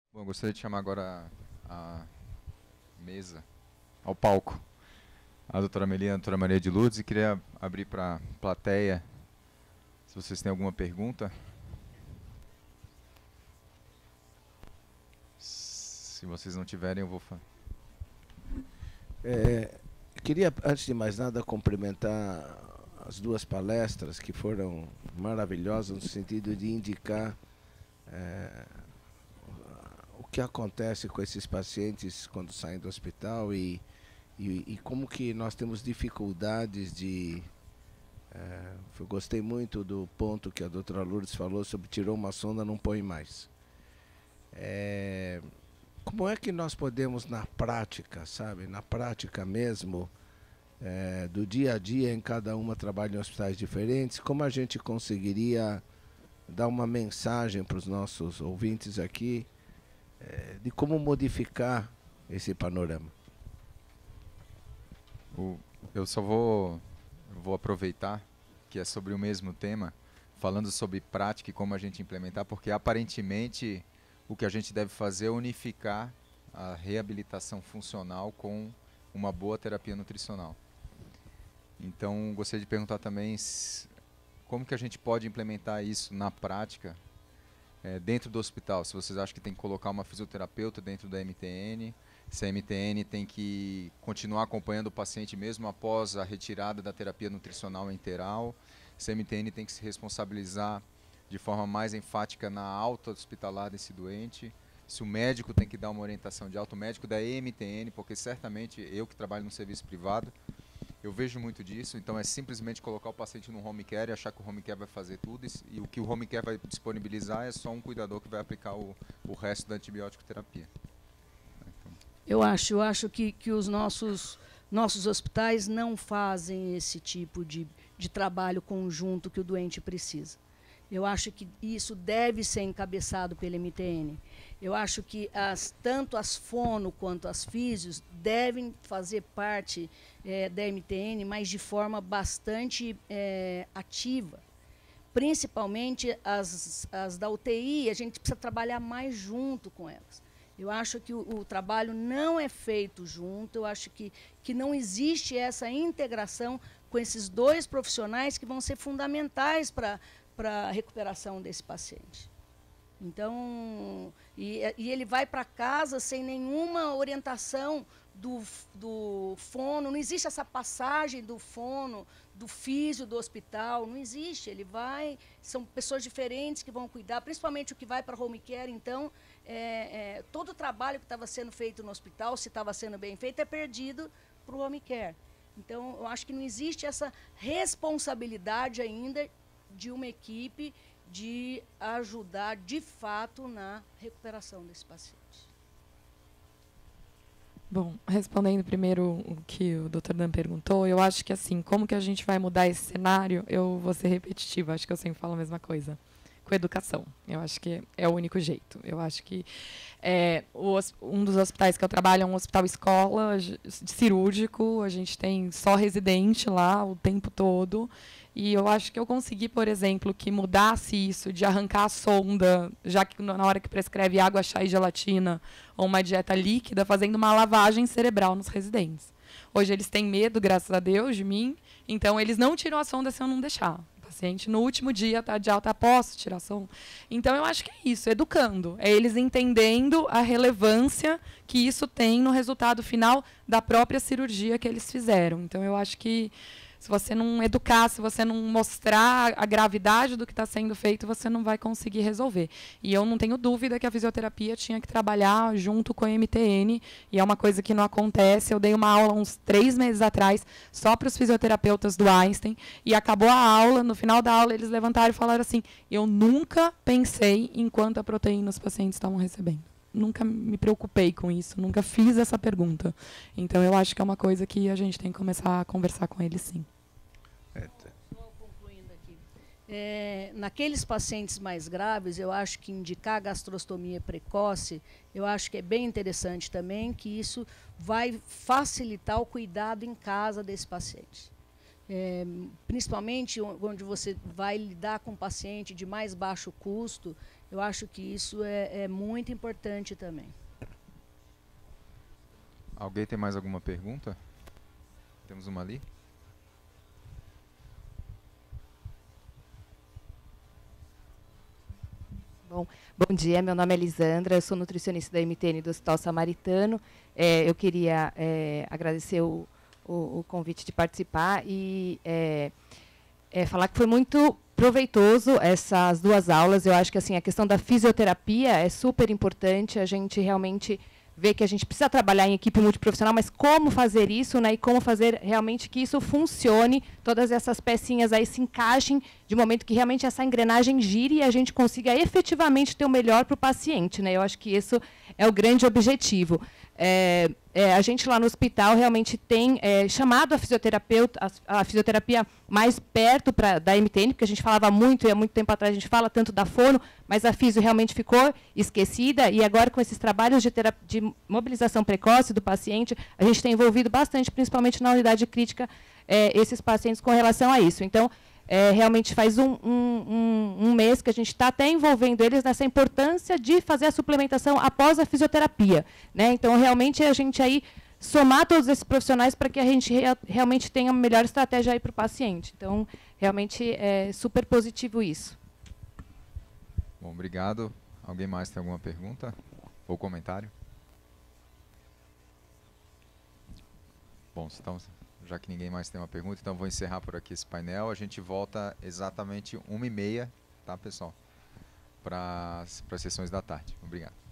Bom, eu gostaria de chamar agora a mesa, ao palco, a doutora Melina, a doutora Maria de Lourdes, e queria abrir para a plateia, se vocês têm alguma pergunta. Se vocês não tiverem, eu vou falar. Queria, antes de mais nada, cumprimentar as duas palestras que foram maravilhosas no sentido de indicar o que acontece com esses pacientes quando saem do hospital e como que nós temos dificuldades de... eu gostei muito do ponto que a doutora Lourdes falou sobre tirou uma sonda, não põe mais. Como é que nós podemos, na prática, sabe, na prática mesmo, do dia a dia, em cada uma trabalha em hospitais diferentes, como a gente conseguiria dar uma mensagem para os nossos ouvintes aqui de como modificar esse panorama? Eu só vou aproveitar que é sobre o mesmo tema, falando sobre prática e como a gente implementar, porque aparentemente o que a gente deve fazer é unificar a reabilitação funcional com uma boa terapia nutricional. Então, gostaria de perguntar também como que a gente pode implementar isso na prática dentro do hospital. Se vocês acham que tem que colocar uma fisioterapeuta dentro da MTN, se a MTN tem que continuar acompanhando o paciente mesmo após a retirada da terapia nutricional enteral, se a MTN tem que se responsabilizar de forma mais enfática na alta hospitalar desse doente, se o médico tem que dar uma orientação de alta, o médico da MTN, porque certamente eu que trabalho no serviço privado, eu vejo muito disso, então é simplesmente colocar o paciente no home care e achar que o home care vai fazer tudo, e o que o home care vai disponibilizar é só um cuidador que vai aplicar o resto da antibiótico terapia. Eu acho que os nossos hospitais não fazem esse tipo de trabalho conjunto que o doente precisa. Eu acho que isso deve ser encabeçado pela MTN. Eu acho que tanto as fono quanto as físios devem fazer parte da MTN, mas de forma bastante ativa. Principalmente as da UTI, a gente precisa trabalhar mais junto com elas. Eu acho que o trabalho não é feito junto, eu acho que não existe essa integração com esses dois profissionais que vão ser fundamentais para a recuperação desse paciente. Então, e ele vai para casa sem nenhuma orientação do fono, não existe essa passagem do fono, do físio do hospital, não existe. Ele vai, são pessoas diferentes que vão cuidar, principalmente o que vai para home care, então, todo o trabalho que estava sendo feito no hospital, se estava sendo bem feito, é perdido para o home care. Então, eu acho que não existe essa responsabilidade ainda de uma equipe de ajudar, de fato, na recuperação desse paciente. Bom, respondendo primeiro o que o Dr. Dan perguntou, eu acho que assim, como que a gente vai mudar esse cenário? Eu vou ser repetitiva, acho que eu sempre falo a mesma coisa. Com educação. Eu acho que é o único jeito. Eu acho que um dos hospitais que eu trabalho é um hospital escola cirúrgico, a gente tem só residente lá o tempo todo. E eu acho que eu consegui, por exemplo, que mudasse isso de arrancar a sonda, já que na hora que prescreve água, chá e gelatina, ou uma dieta líquida, fazendo uma lavagem cerebral nos residentes. Hoje eles têm medo, graças a Deus, de mim, então eles não tiram a sonda se eu não deixar. O paciente, no último dia de alta, posso tirar a sonda? Então, eu acho que é isso, educando. É eles entendendo a relevância que isso tem no resultado final da própria cirurgia que eles fizeram. Então, eu acho que se você não educar, se você não mostrar a gravidade do que está sendo feito, você não vai conseguir resolver. E eu não tenho dúvida que a fisioterapia tinha que trabalhar junto com a MTN, e é uma coisa que não acontece. Eu dei uma aula uns 3 meses atrás, só para os fisioterapeutas do Einstein, e acabou a aula, no final da aula eles levantaram e falaram assim, eu nunca pensei em quanta proteína os pacientes estavam recebendo. Nunca me preocupei com isso, nunca fiz essa pergunta. Então, eu acho que é uma coisa que a gente tem que começar a conversar com eles, sim. Só concluindo aqui. Naqueles pacientes mais graves, eu acho que indicar gastrostomia precoce, eu acho que é bem interessante também, que isso vai facilitar o cuidado em casa desse paciente. principalmente onde você vai lidar com um paciente de mais baixo custo, eu acho que isso é muito importante também. Alguém tem mais alguma pergunta? Temos uma ali. Bom dia, meu nome é Lisandra, eu sou nutricionista da MTN do Hospital Samaritano. Eu queria agradecer o convite de participar e falar que foi muito proveitoso essas 2 aulas. Eu acho que assim, a questão da fisioterapia é super importante, a gente realmente vê que a gente precisa trabalhar em equipe multiprofissional, mas como fazer isso, né, e como fazer realmente que isso funcione, todas essas pecinhas aí se encaixem de momento que realmente essa engrenagem gire e a gente consiga efetivamente ter o melhor para o paciente, né? Eu acho que isso é o grande objetivo. A gente lá no hospital realmente tem chamado a fisioterapia mais perto da MTN, porque a gente falava muito, e há muito tempo atrás a gente fala tanto da fono, mas a fisio realmente ficou esquecida, e agora com esses trabalhos de mobilização precoce do paciente, a gente tem envolvido bastante, principalmente na unidade crítica, esses pacientes com relação a isso. Então, realmente faz um mês que a gente está até envolvendo eles nessa importância de fazer a suplementação após a fisioterapia, né? Então, realmente, a gente aí somar todos esses profissionais para que a gente realmente tenha uma melhor estratégia aí para o paciente. Então, realmente é super positivo isso. Bom, obrigado. Alguém mais tem alguma pergunta ou comentário? Bom, então, já que ninguém mais tem uma pergunta, então vou encerrar por aqui esse painel. A gente volta exatamente 1h30, tá, pessoal? Para as sessões da tarde. Obrigado.